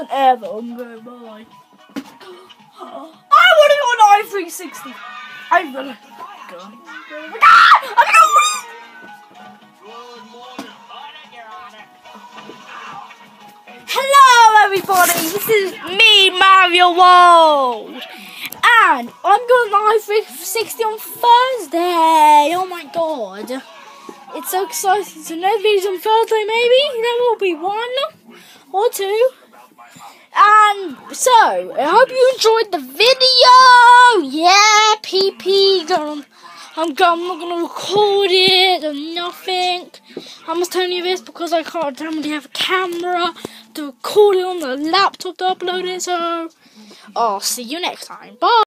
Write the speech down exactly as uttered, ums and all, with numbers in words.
and ever. I'm going bye. I want to go on i three sixty. I'm gonna go. Ah! I'm going. Hello, everybody. This is me, Mario World, and I'm going on i three sixty on Thursday. Oh my god. It's so exciting. So no videos on Thursday, maybe? There will be one or two. And so, I hope you enjoyed the video. Yeah, P P. Gonna, I'm, gonna, I'm not going to record it or nothing. I must tell you this because I can't really have a camera to record it on the laptop to upload it. So, I'll see you next time. Bye.